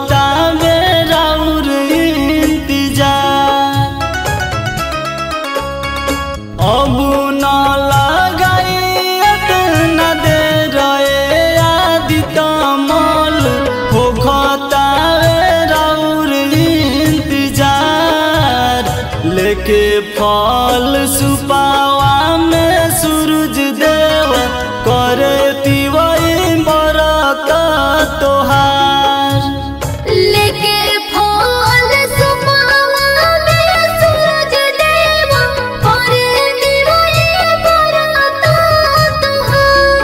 होता बेराउर इंतजार। अब न लगाई इतना देर आदित मल होता बेराउर इंतजार। लेके फल सुपावा में सूरज देव करे तिवई बरत तोहार। लेके फल सुपावा में सूरज देव करे तिवई बरत तोहार।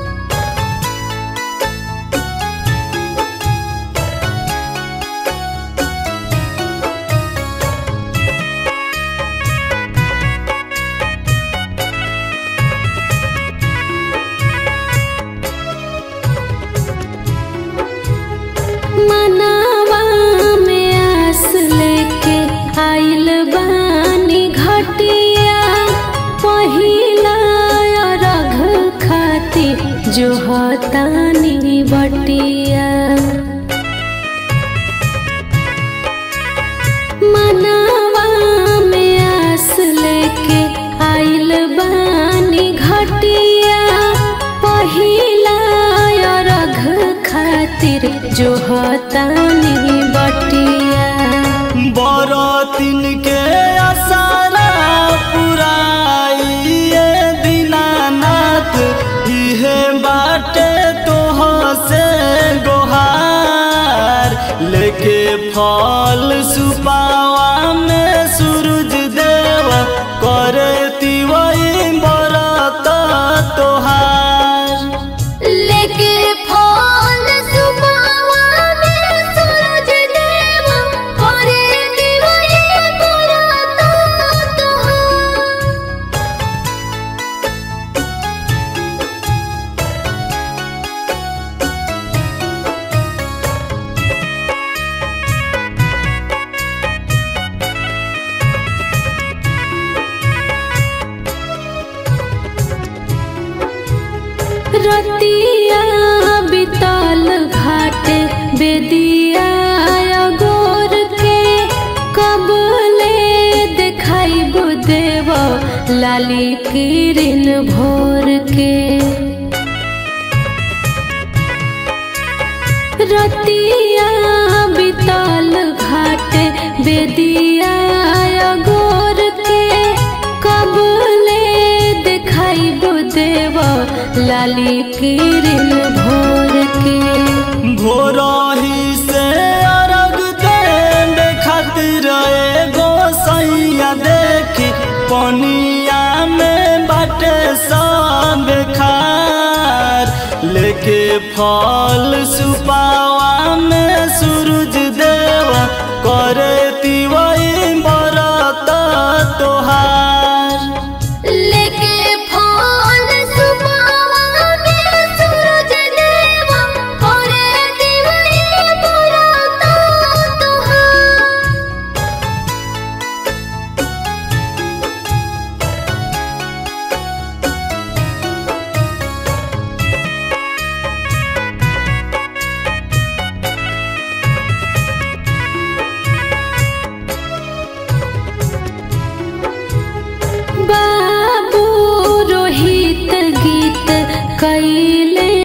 मनावा में आस लेके आइल बानी घटिया। पहिला रघ खाती जो हतानी बटिया। मनावा में आस लेके आइल बानी घटिया। पहिला रघ खातिर जो हतानी बटिया। बरतिन के आसारा पुराइए दीनानाथ। इहे बाटे तोह से गोहार। लेके फल सुपावा में सूरज देव करे तिवई बरत तोहार। लेके फल सुपावा में सूरज देव करे तिवई बरत तोहार। रतिया बितल घाट बेदिया गोर के। कबले देखाइब देव लाली किरण भोर के। रतिया बितल घाट बेदिया गोर के। कबले देखाइब देव लाली किरण भोर के। भोरही से अर्घ देवे खातिर एगो सैया देखी। पनिया में बाटे सब खार। लेके फल